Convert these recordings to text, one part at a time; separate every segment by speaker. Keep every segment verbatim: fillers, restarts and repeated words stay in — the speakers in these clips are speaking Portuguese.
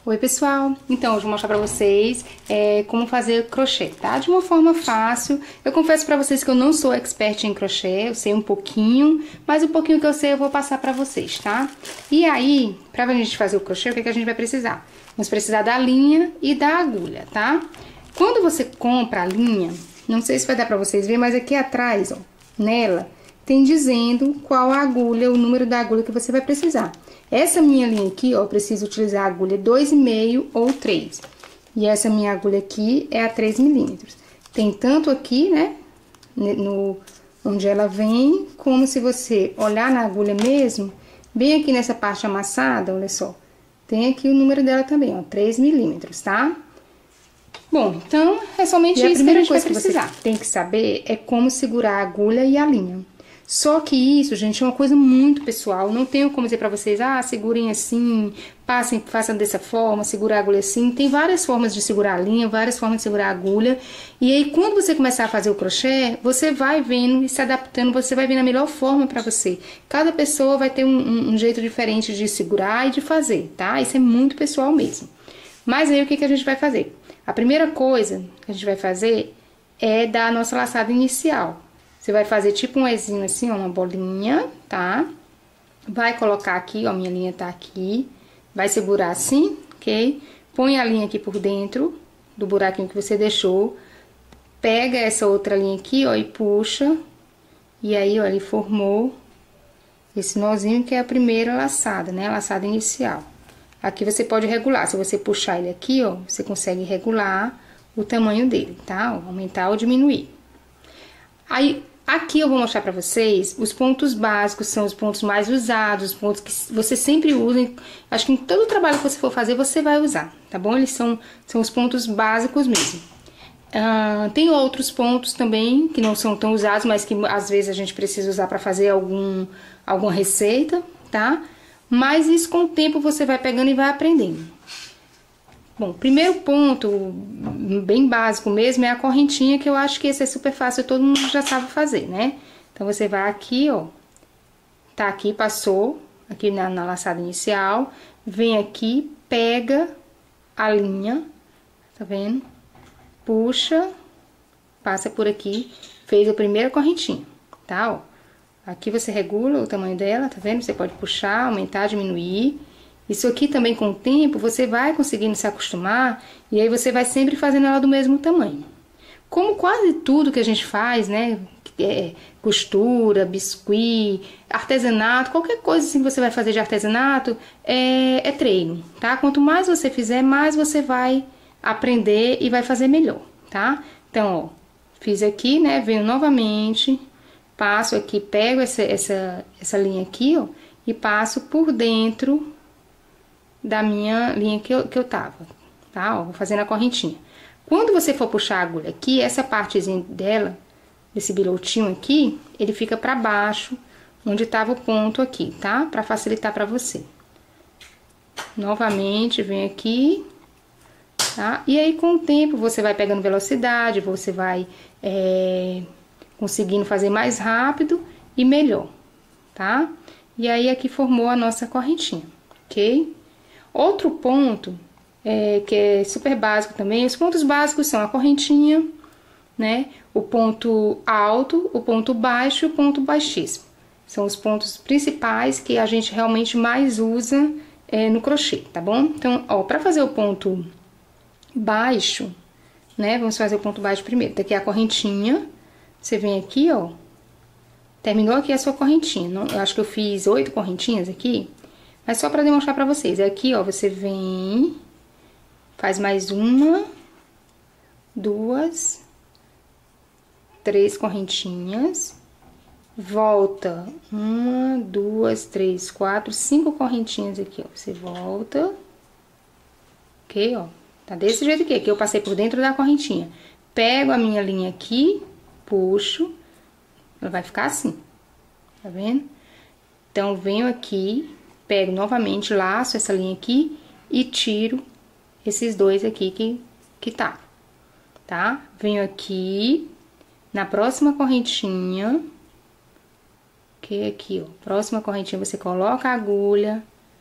Speaker 1: Oi pessoal, então hoje eu vou mostrar pra vocês é, como fazer crochê, tá? De uma forma fácil. Eu confesso pra vocês que eu não sou expert em crochê, eu sei um pouquinho, mas o pouquinho que eu sei eu vou passar pra vocês, tá? E aí, pra gente fazer o crochê, o que, que a gente vai precisar? Vamos precisar da linha e da agulha, tá? Quando você compra a linha, não sei se vai dar pra vocês verem, mas aqui atrás, ó, nela, tem dizendo qual a agulha, o número da agulha que você vai precisar. Essa minha linha aqui, ó, eu preciso utilizar a agulha dois e meio ou três. E essa minha agulha aqui é a três milímetros. Tem tanto aqui, né, no, onde ela vem, como se você olhar na agulha mesmo, bem aqui nessa parte amassada, olha só. Tem aqui o número dela também, ó, três milímetros, tá? Bom, então, é somente
Speaker 2: e
Speaker 1: isso que a gente vai
Speaker 2: coisa
Speaker 1: precisar. Que você tem que saber é como segurar a agulha e a linha. Só que isso, gente, é uma coisa muito pessoal. Não tenho como dizer pra vocês, ah, segurem assim, passem, façam dessa forma, segurar a agulha assim. Tem várias formas de segurar a linha, várias formas de segurar a agulha. E aí, quando você começar a fazer o crochê, você vai vendo e se adaptando, você vai vendo a melhor forma pra você. Cada pessoa vai ter um, um, um jeito diferente de segurar e de fazer, tá? Isso é muito pessoal mesmo. Mas aí, o que, que a gente vai fazer? A primeira coisa que a gente vai fazer é dar a nossa laçada inicial. Você vai fazer tipo um ezinho assim, ó, uma bolinha, tá? Vai colocar aqui, ó, minha linha tá aqui. Vai segurar assim, ok? Põe a linha aqui por dentro do buraquinho que você deixou. Pega essa outra linha aqui, ó, e puxa. E aí, ó, ele formou esse nozinho que é a primeira laçada, né? A laçada inicial. Aqui você pode regular. Se você puxar ele aqui, ó, você consegue regular o tamanho dele, tá? Ó, aumentar ou diminuir. Aí, aqui eu vou mostrar pra vocês os pontos básicos, são os pontos mais usados, os pontos que você sempre usa. Acho que em todo trabalho que você for fazer, você vai usar, tá bom? Eles são, são os pontos básicos mesmo. Uh, tem outros pontos também que não são tão usados, mas que às vezes a gente precisa usar pra fazer algum, alguma receita, tá? Mas isso com o tempo você vai pegando e vai aprendendo. Bom, primeiro ponto, bem básico mesmo, é a correntinha, que eu acho que esse é super fácil, todo mundo já sabe fazer, né? Então, você vai aqui, ó, tá aqui, passou, aqui na, na laçada inicial, vem aqui, pega a linha, tá vendo? Puxa, passa por aqui, fez a primeira correntinha, tá, ó? Aqui você regula o tamanho dela, tá vendo? Você pode puxar, aumentar, diminuir. Isso aqui também, com o tempo, você vai conseguindo se acostumar e aí você vai sempre fazendo ela do mesmo tamanho. Como quase tudo que a gente faz, né, é, costura, biscuit, artesanato, qualquer coisa assim que você vai fazer de artesanato, é, é treino, tá? Quanto mais você fizer, mais você vai aprender e vai fazer melhor, tá? Então, ó, fiz aqui, né, venho novamente, passo aqui, pego essa, essa, essa linha aqui, ó, e passo por dentro da minha linha que eu, que eu tava, tá? Ó, vou fazendo a correntinha. Quando você for puxar a agulha aqui, essa partezinha dela, desse bilotinho aqui, ele fica pra baixo, onde tava o ponto aqui, tá? Pra facilitar pra você. Novamente, vem aqui, tá? E aí, com o tempo, você vai pegando velocidade, você vai é, conseguindo fazer mais rápido e melhor, tá? E aí, aqui formou a nossa correntinha, ok? Outro ponto, é, que é super básico também, os pontos básicos são a correntinha, né? O ponto alto, o ponto baixo e o ponto baixíssimo. São os pontos principais que a gente realmente mais usa é, no crochê, tá bom? Então, ó, pra fazer o ponto baixo, né? Vamos fazer o ponto baixo primeiro. Daqui é a correntinha, você vem aqui, ó. Terminou aqui a sua correntinha. Não, eu acho que eu fiz oito correntinhas aqui. Mas só pra demonstrar pra vocês, é aqui, ó, você vem, faz mais uma, duas, três correntinhas, volta, uma, duas, três, quatro, cinco correntinhas aqui, ó, você volta, ok, ó, tá desse jeito aqui, aqui eu passei por dentro da correntinha, pego a minha linha aqui, puxo, ela vai ficar assim, tá vendo? Então, venho aqui, pego novamente, laço essa linha aqui e tiro esses dois aqui que, que tá, tá? Venho aqui, na próxima correntinha, que é aqui, ó, próxima correntinha, você coloca a agulha,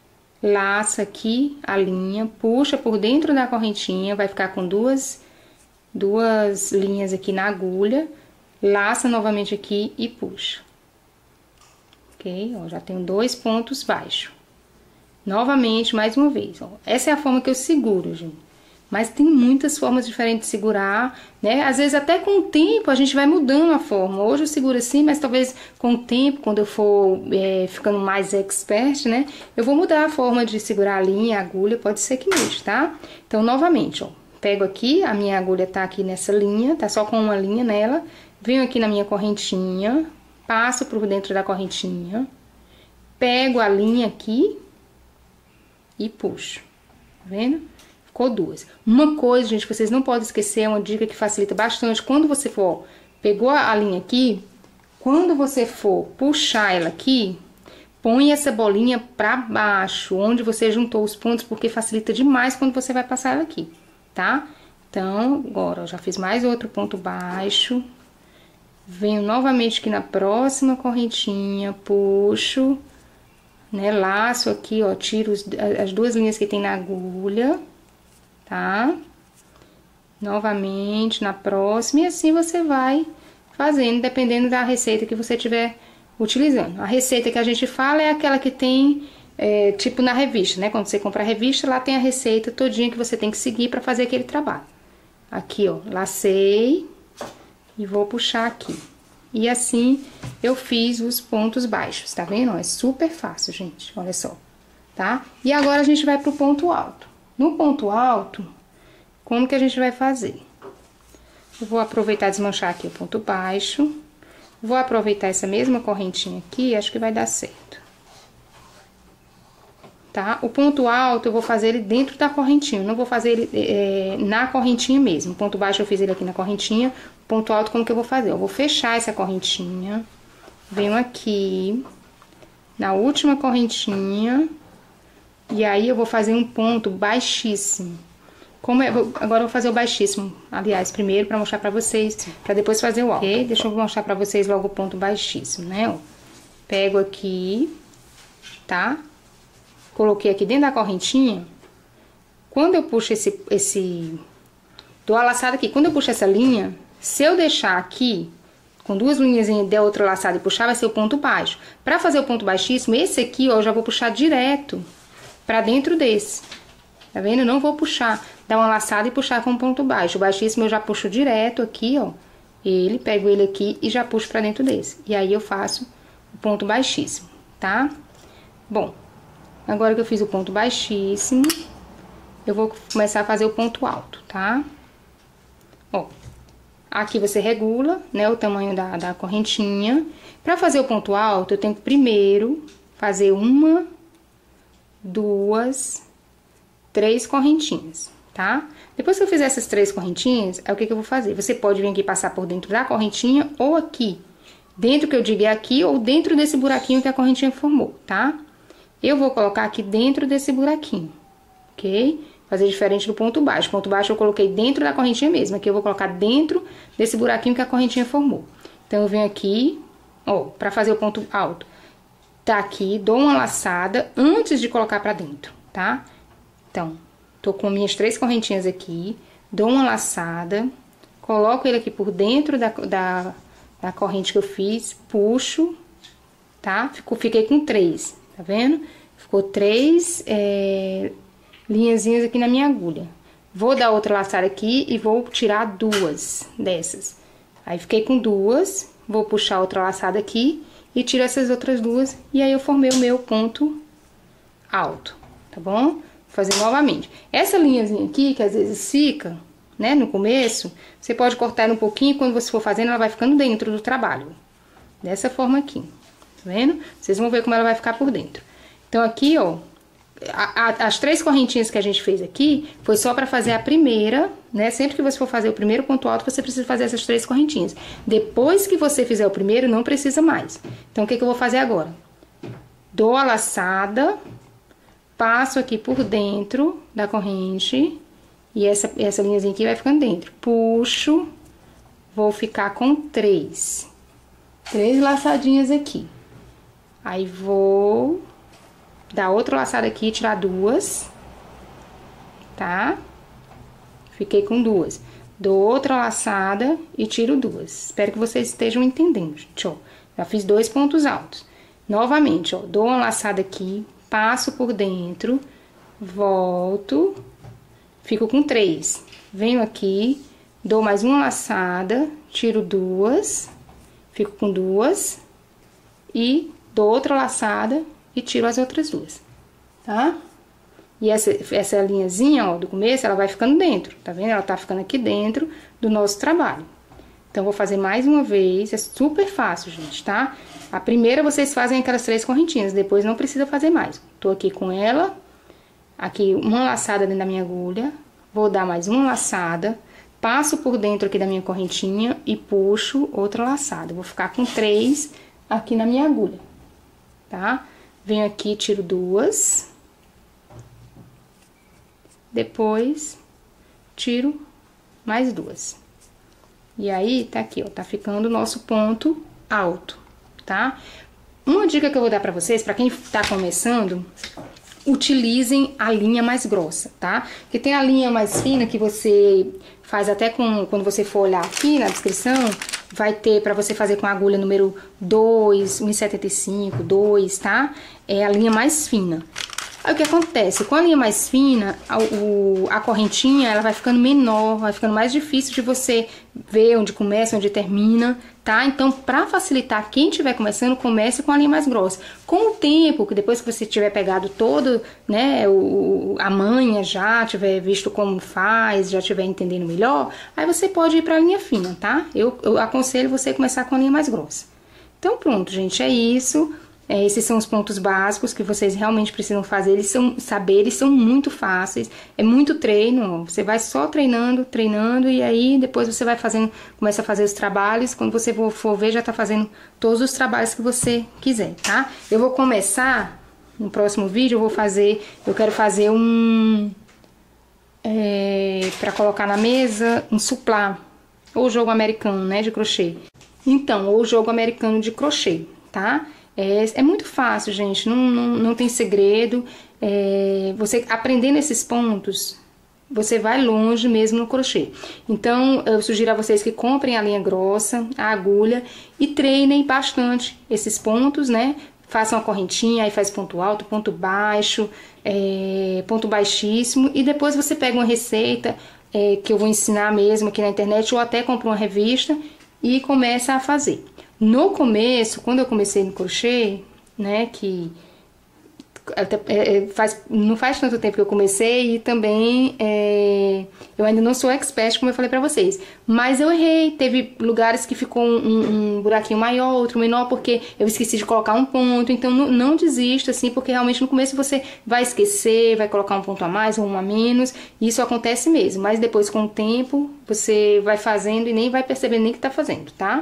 Speaker 1: laça aqui a linha, puxa por dentro da correntinha, vai ficar com duas, duas linhas aqui na agulha, laça novamente aqui e puxa. Ok? Ó, já tenho dois pontos baixos. Novamente, mais uma vez, ó. Essa é a forma que eu seguro, gente. Mas tem muitas formas diferentes de segurar, né? Às vezes até com o tempo a gente vai mudando a forma. Hoje eu seguro assim, mas talvez com o tempo, quando eu for é, ficando mais expert, né? Eu vou mudar a forma de segurar a linha, a agulha, pode ser que mude, tá? Então, novamente, ó. Pego aqui, a minha agulha tá aqui nessa linha, tá só com uma linha nela. Venho aqui na minha correntinha, passo por dentro da correntinha. Pego a linha aqui e puxo. Tá vendo? Ficou duas. Uma coisa, gente, que vocês não podem esquecer, é uma dica que facilita bastante. Quando você for, pegou a linha aqui, quando você for puxar ela aqui, põe essa bolinha pra baixo, onde você juntou os pontos, porque facilita demais quando você vai passar ela aqui, tá? Então, agora, eu já fiz mais outro ponto baixo. Venho novamente aqui na próxima correntinha, puxo, né? Laço aqui, ó, tiro os, as duas linhas que tem na agulha. Tá? Novamente na próxima, e assim você vai fazendo, dependendo da receita que você estiver utilizando. A receita que a gente fala é aquela que tem, é, tipo na revista, né? Quando você compra a revista, lá tem a receita todinha que você tem que seguir para fazer aquele trabalho. Aqui, ó, lacei e vou puxar aqui. E assim eu fiz os pontos baixos, tá vendo? É super fácil, gente, olha só, tá? E agora a gente vai pro ponto alto. No ponto alto, como que a gente vai fazer? Eu vou aproveitar e desmanchar aqui o ponto baixo. Vou aproveitar essa mesma correntinha aqui, acho que vai dar certo. Tá? O ponto alto eu vou fazer ele dentro da correntinha, não vou fazer ele é, na correntinha mesmo. O ponto baixo eu fiz ele aqui na correntinha, o ponto alto como que eu vou fazer? Eu vou fechar essa correntinha, venho aqui, na última correntinha... E aí, eu vou fazer um ponto baixíssimo. Como eu, agora eu vou fazer o baixíssimo, aliás, primeiro pra mostrar pra vocês, pra depois fazer o alto. Ok? Deixa eu mostrar pra vocês logo o ponto baixíssimo, né? Ó, pego aqui, tá? Coloquei aqui dentro da correntinha. Quando eu puxo esse, esse... Dou a laçada aqui. Quando eu puxo essa linha, se eu deixar aqui... Com duas linhas e der outra laçada e puxar, vai ser o ponto baixo. Pra fazer o ponto baixíssimo, esse aqui, ó, eu já vou puxar direto pra dentro desse. Tá vendo? Eu não vou puxar, dar uma laçada e puxar com um ponto baixo. O baixíssimo eu já puxo direto aqui, ó. Ele, pego ele aqui e já puxo pra dentro desse. E aí eu faço o ponto baixíssimo, tá? Bom, agora que eu fiz o ponto baixíssimo, eu vou começar a fazer o ponto alto, tá? Ó, aqui você regula, né, o tamanho da, da correntinha. Pra fazer o ponto alto, eu tenho que primeiro fazer uma... duas, três correntinhas, tá? Depois que eu fizer essas três correntinhas, é o que que eu vou fazer? Você pode vir aqui passar por dentro da correntinha ou aqui. Dentro que eu digo é aqui ou dentro desse buraquinho que a correntinha formou, tá? Eu vou colocar aqui dentro desse buraquinho, ok? Fazer diferente do ponto baixo. O ponto baixo eu coloquei dentro da correntinha mesmo. Aqui eu vou colocar dentro desse buraquinho que a correntinha formou. Então, eu venho aqui, ó, pra fazer o ponto alto. Tá aqui, dou uma laçada antes de colocar pra dentro, tá? Então, tô com minhas três correntinhas aqui, dou uma laçada, coloco ele aqui por dentro da, da, da corrente que eu fiz, puxo, tá? Fico, fiquei com três, tá vendo? Ficou três é, linhazinhas aqui na minha agulha. Vou dar outra laçada aqui e vou tirar duas dessas. Aí, fiquei com duas, vou puxar outra laçada aqui e tiro essas outras duas, e aí eu formei o meu ponto alto, tá bom? Vou fazer novamente. Essa linhazinha aqui, que às vezes fica, né, no começo, você pode cortar ela um pouquinho, quando você for fazendo, ela vai ficando dentro do trabalho. Dessa forma aqui, tá vendo? Vocês vão ver como ela vai ficar por dentro. Então, aqui, ó, a, a, as três correntinhas que a gente fez aqui, foi só pra fazer a primeira, né? Sempre que você for fazer o primeiro ponto alto, você precisa fazer essas três correntinhas. Depois que você fizer o primeiro, não precisa mais. Então, o que que eu vou fazer agora? Dou a laçada, passo aqui por dentro da corrente, e essa, essa linhazinha aqui vai ficando dentro. Puxo, vou ficar com três. Três laçadinhas aqui. Aí, vou... dar outra laçada aqui, tirar duas, tá? Fiquei com duas. Dou outra laçada e tiro duas. Espero que vocês estejam entendendo, gente, ó. Já fiz dois pontos altos. Novamente, ó, dou uma laçada aqui, passo por dentro, volto, fico com três. Venho aqui, dou mais uma laçada, tiro duas, fico com duas e dou outra laçada e tiro as outras duas, tá? E essa, essa linhazinha, ó, do começo, ela vai ficando dentro, tá vendo? Ela tá ficando aqui dentro do nosso trabalho. Então, vou fazer mais uma vez, é super fácil, gente, tá? A primeira vocês fazem aquelas três correntinhas, depois não precisa fazer mais. Tô aqui com ela, aqui uma laçada dentro da minha agulha, vou dar mais uma laçada, passo por dentro aqui da minha correntinha e puxo outra laçada. Vou ficar com três aqui na minha agulha, tá? Venho aqui, tiro duas. Depois, tiro mais duas. E aí, tá aqui, ó, tá ficando o nosso ponto alto, tá? Uma dica que eu vou dar pra vocês, pra quem tá começando, utilizem a linha mais grossa, tá? Porque tem a linha mais fina que você faz até com, quando você for olhar aqui na descrição, vai ter pra você fazer com a agulha número dois, um e setenta e cinco, dois, tá? É a linha mais fina. Aí o que acontece? Com a linha mais fina, a, o, a correntinha ela vai ficando menor, vai ficando mais difícil de você ver onde começa, onde termina, tá? Então, pra facilitar quem estiver começando, comece com a linha mais grossa. Com o tempo, que depois que você tiver pegado todo, né, o, a manha já, tiver visto como faz, já tiver entendendo melhor, aí você pode ir pra linha fina, tá? Eu, eu aconselho você começar com a linha mais grossa. Então, pronto, gente, é isso. É, esses são os pontos básicos que vocês realmente precisam fazer, eles são, saber, eles são muito fáceis, é muito treino, ó. Você vai só treinando, treinando e aí depois você vai fazendo, começa a fazer os trabalhos, quando você for ver já tá fazendo todos os trabalhos que você quiser, tá? Eu vou começar, no próximo vídeo eu vou fazer, eu quero fazer um, é, pra colocar na mesa, um suplá, ou jogo americano, né, de crochê. Então, ou jogo americano de crochê, tá? É, é muito fácil, gente, não, não, não tem segredo, é, você aprendendo esses pontos, você vai longe mesmo no crochê. Então, eu sugiro a vocês que comprem a linha grossa, a agulha, e treinem bastante esses pontos, né? Façam a correntinha, aí faz ponto alto, ponto baixo, é, ponto baixíssimo, e depois você pega uma receita, é, que eu vou ensinar mesmo aqui na internet, ou até compra uma revista e começa a fazer. No começo, quando eu comecei no crochê, né, que até, é, faz, não faz tanto tempo que eu comecei e também é, eu ainda não sou expert, como eu falei pra vocês. Mas eu errei, teve lugares que ficou um, um buraquinho maior, outro menor, porque eu esqueci de colocar um ponto. Então não, não desista, assim, porque realmente no começo você vai esquecer, vai colocar um ponto a mais ou um a menos. Isso acontece mesmo, mas depois com o tempo você vai fazendo e nem vai percebendo nem que tá fazendo, tá?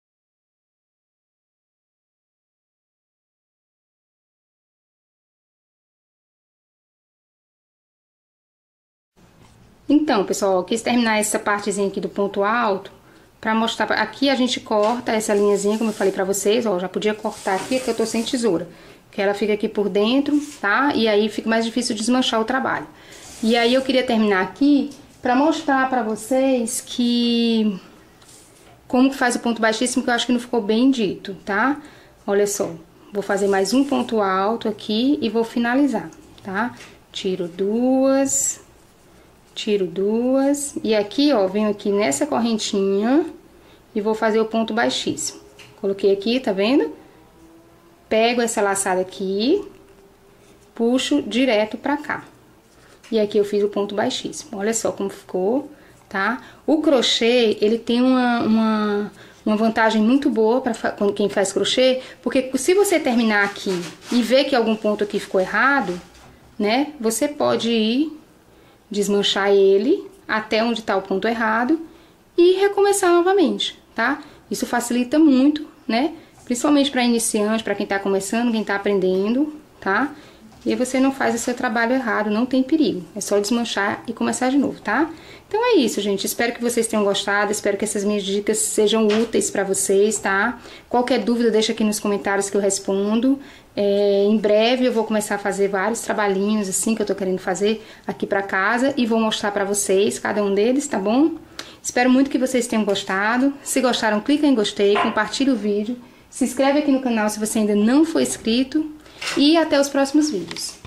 Speaker 1: Então, pessoal, eu quis terminar essa partezinha aqui do ponto alto pra mostrar. Aqui a gente corta essa linhazinha, como eu falei pra vocês, ó, já podia cortar aqui, porque eu tô sem tesoura. Que ela fica aqui por dentro, tá? E aí fica mais difícil desmanchar o trabalho. E aí eu queria terminar aqui pra mostrar pra vocês que... como que faz o ponto baixíssimo, que eu acho que não ficou bem dito, tá? Olha só, vou fazer mais um ponto alto aqui e vou finalizar, tá? Tiro duas... Tiro duas, e aqui, ó, venho aqui nessa correntinha e vou fazer o ponto baixíssimo. Coloquei aqui, tá vendo? Pego essa laçada aqui, puxo direto pra cá. E aqui eu fiz o ponto baixíssimo. Olha só como ficou, tá? O crochê, ele tem uma, uma, uma vantagem muito boa pra quem faz crochê, porque se você terminar aqui e ver que algum ponto aqui ficou errado, né? Você pode ir... desmanchar ele até onde tá o ponto errado e recomeçar novamente, tá? Isso facilita muito, né? Principalmente para iniciante, para quem tá começando, quem tá aprendendo, tá? E aí você não faz o seu trabalho errado, não tem perigo. É só desmanchar e começar de novo, tá? Então é isso, gente. Espero que vocês tenham gostado, espero que essas minhas dicas sejam úteis para vocês, tá? Qualquer dúvida, deixa aqui nos comentários que eu respondo. É, em breve eu vou começar a fazer vários trabalhinhos assim que eu tô querendo fazer aqui pra casa e vou mostrar pra vocês cada um deles, tá bom? Espero muito que vocês tenham gostado. Se gostaram, clica em gostei, compartilha o vídeo, se inscreve aqui no canal se você ainda não for inscrito e até os próximos vídeos.